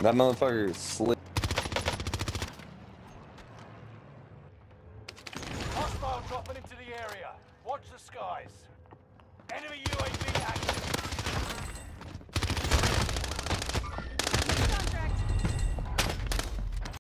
That motherfucker slipped. Hostile dropping into the area. Watch the skies. Enemy